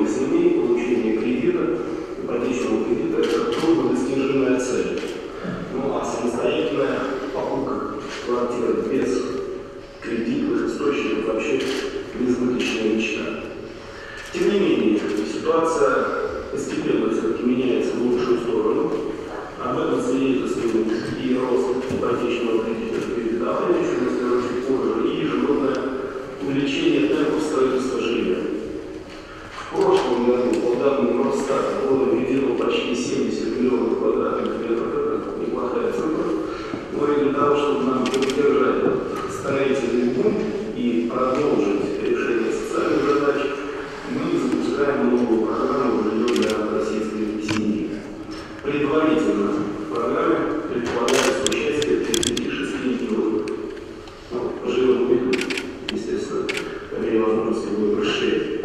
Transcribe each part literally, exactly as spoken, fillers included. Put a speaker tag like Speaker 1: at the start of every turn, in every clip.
Speaker 1: многих семей получение кредита, ипотечного кредита – это труднодостижимая цель. Ну а самостоятельная покупка квартиры без кредитных источников вообще несбыточная мечта. Тем не менее, ситуация постепенно все-таки меняется в лучшую сторону. Об этом свидетельствует и рост ипотечного кредитования, еще мы скажем чуть позже, и ежегодное увеличение темпов строительства жилья. В прошлом году, по данным Росстата, было введено почти семьдесят миллионов квадратных метров. Это неплохая цифра. Но и для того, чтобы нам поддержать этот строительный бум и продолжить решение социальных задач, мы запускаем новую программу «Жилье для российской семьи». Предварительно в программе предполагается участие тридцати шести миллионов. Ну, поживем увидим, естественно, по мере возможности будет расширять.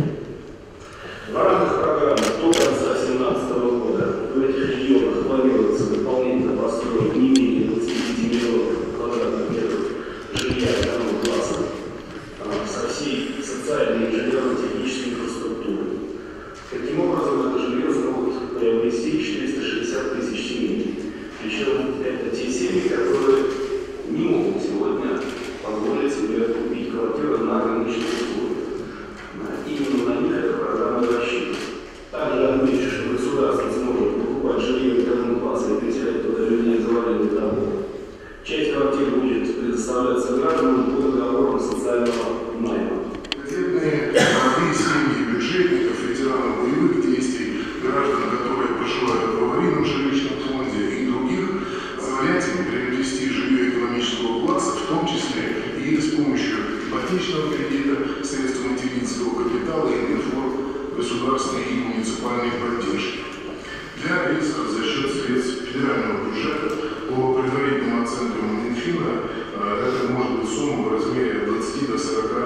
Speaker 1: В рамках программы до конца две тысячи семнадцатого года в этих регионах планируется дополнительно построить не менее двадцати пяти миллионов квадратных метров жилья второго класса со всей социальной и инженерно-технической инфраструктурой. Таким образом, это жилье смогут приобрести четыреста шестьдесят тысяч семей. Причем это те семьи, которые не могут сегодня позволить себе купить квартиру на рыночных условиях. Именно на них эта программа рассчитана. Также отмечу, что государство сможет покупать жилье второго класса и переселять туда людей за аренду дома. Часть квартир будет предоставляться гражданам по договорам социального найма.
Speaker 2: Бюджетные молодые семьи бюджетников, ветеранов боевых действий, граждан, которые проживают в аварийном жилищном фонде и других, позволять им приобрести жилье экономического класса, в том числе и с помощью ипотечного кредита, средств материнского капитала и форм государственной и муниципальной поддержки. Для рисков за счет средств федерального бюджета по предварительным оценкам Минфина это может быть сумма в размере от двадцати до сорока